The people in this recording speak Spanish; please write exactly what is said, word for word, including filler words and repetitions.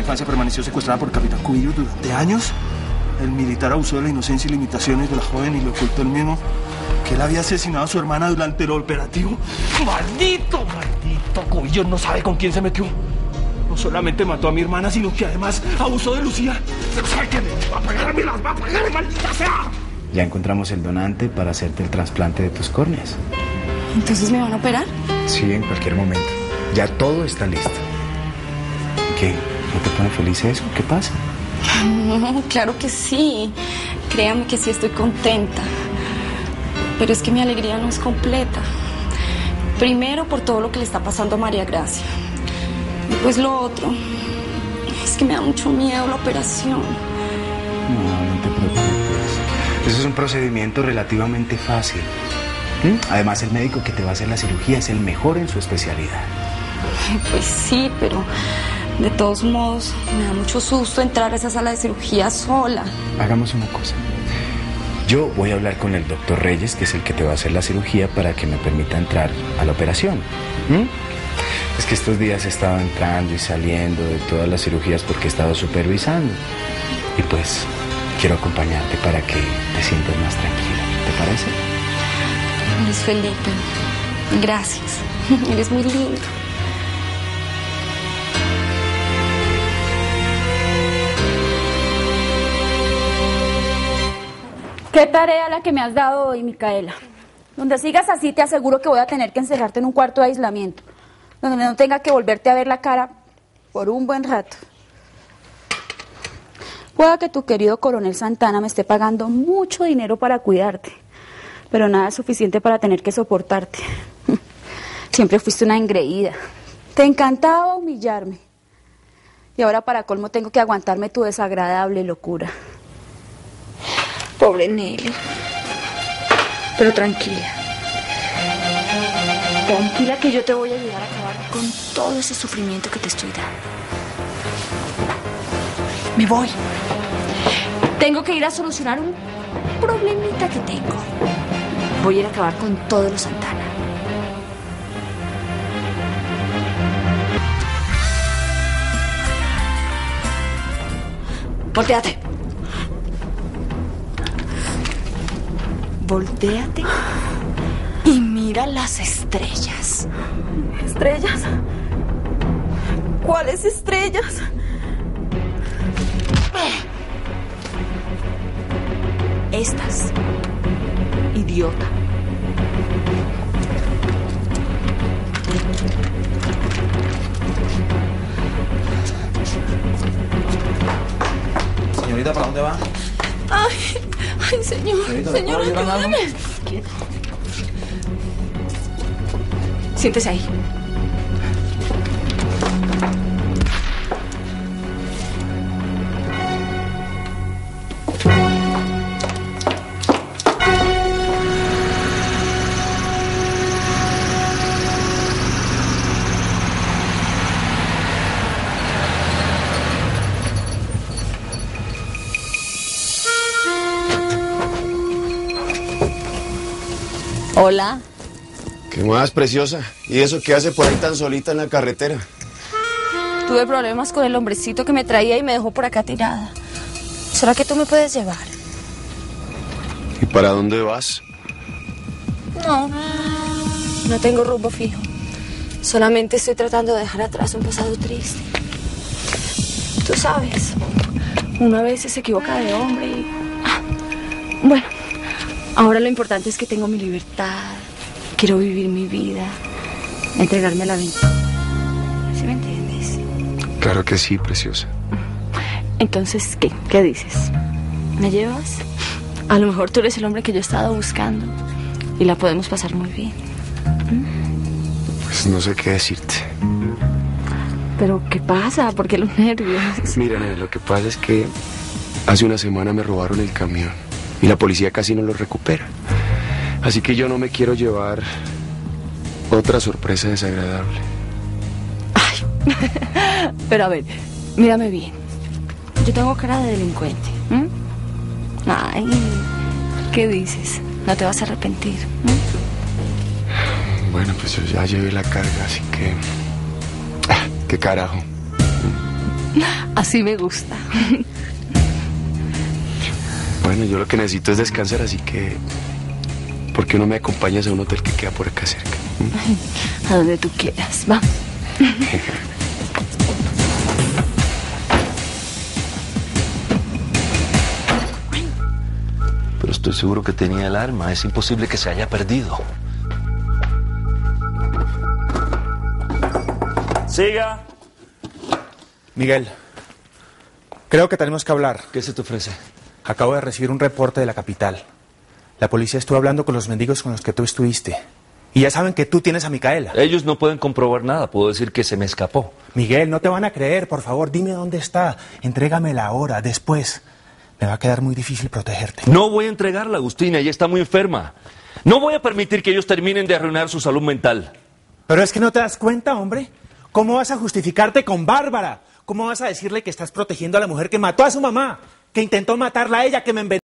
infancia permaneció secuestrada por Capitán Cubillos durante años. El militar abusó de la inocencia y limitaciones de la joven y le ocultó el mismo que él había asesinado a su hermana durante el operativo. ¡Maldito, maldito! Cubillos no sabe con quién se metió. No solamente mató a mi hermana, sino que además abusó de Lucía. Pero ¿sabe qué? Me va a pagar, me las va a pagar, maldita sea. Ya encontramos el donante para hacerte el trasplante de tus córneas. ¿Entonces me van a operar? Sí, en cualquier momento. Ya todo está listo. ¿Qué? ¿No te pone feliz eso? ¿Qué pasa? No, claro que sí. Créame que sí estoy contenta. Pero es que mi alegría no es completa. Primero por todo lo que le está pasando a María Gracia. Y pues lo otro es que me da mucho miedo la operación. No, no te preocupes. Eso es un procedimiento relativamente fácil. ¿Mm? Además, el médico que te va a hacer la cirugía es el mejor en su especialidad. Pues sí, pero de todos modos me da mucho susto entrar a esa sala de cirugía sola. Hagamos una cosa. Yo voy a hablar con el doctor Reyes, que es el que te va a hacer la cirugía, para que me permita entrar a la operación. ¿Mm? Es que estos días he estado entrando y saliendo de todas las cirugías porque he estado supervisando. Y pues quiero acompañarte para que te sientas más tranquila. ¿Te parece? Luis Felipe, gracias. Eres muy lindo. ¿Qué tarea la que me has dado hoy, Micaela? Donde sigas así te aseguro que voy a tener que encerrarte en un cuarto de aislamiento, donde no tenga que volverte a ver la cara por un buen rato. Pueda que tu querido coronel Santana me esté pagando mucho dinero para cuidarte, pero nada es suficiente para tener que soportarte. Siempre fuiste una engreída. Te encantaba humillarme. Y ahora para colmo tengo que aguantarme tu desagradable locura. Pobre Nelly. Pero tranquila. Tranquila que yo te voy a ayudar a acabar con todo ese sufrimiento que te estoy dando. Me voy. Tengo que ir a solucionar un problemita que tengo. Voy a ir a acabar con todos los Santana. Voltéate. Voltéate y mira las estrellas. ¿Estrellas? ¿Cuáles estrellas? Estas. Idiota. Señorita, ¿para dónde va? Ay, ay, señor, Señorita, señor, ¿le puedo ayudar en ayúdame. Siéntese ahí. Hola. ¿Qué más, preciosa? ¿Y eso qué hace por ahí tan solita en la carretera? Tuve problemas con el hombrecito que me traía y me dejó por acá tirada. ¿Será que tú me puedes llevar? ¿Y para dónde vas? No, no tengo rumbo fijo. Solamente estoy tratando de dejar atrás un pasado triste. Tú sabes, uno a veces se equivoca de hombre y... Ah, bueno, ahora lo importante es que tengo mi libertad. Quiero vivir mi vida, entregarme a la aventura. ¿Sí me entiendes? Claro que sí, preciosa. Entonces, ¿qué? ¿Qué dices? ¿Me llevas? A lo mejor tú eres el hombre que yo he estado buscando y la podemos pasar muy bien. ¿Mm? Pues no sé qué decirte. ¿Pero qué pasa? ¿Por qué los nervios? Mira, nene, lo que pasa es que hace una semana me robaron el camión y la policía casi no lo recupera. Así que yo no me quiero llevar otra sorpresa desagradable. Ay, pero a ver, mírame bien. Yo tengo cara de delincuente. ¿Mm? Ay, ¿qué dices? No te vas a arrepentir. ¿Mm? Bueno, pues yo ya llevé la carga, así que... Ah, ¿qué carajo? Así me gusta. Bueno, yo lo que necesito es descansar, así que... ¿por qué no me acompañas a un hotel que queda por acá cerca? ¿Mm? A donde tú quieras, vamos. Pero estoy seguro que tenía el arma. Es imposible que se haya perdido. Siga. Miguel, creo que tenemos que hablar. ¿Qué se te ofrece? Acabo de recibir un reporte de la capital. La policía estuvo hablando con los mendigos con los que tú estuviste. Y ya saben que tú tienes a Micaela. Ellos no pueden comprobar nada. Puedo decir que se me escapó. Miguel, no te van a creer. Por favor, dime dónde está. Entrégamela ahora, después. Me va a quedar muy difícil protegerte. No voy a entregarla, Agustina. Ella está muy enferma. No voy a permitir que ellos terminen de arruinar su salud mental. Pero es que no te das cuenta, hombre. ¿Cómo vas a justificarte con Bárbara? ¿Cómo vas a decirle que estás protegiendo a la mujer que mató a su mamá? Que intentó matarla a ella, que me envenenó.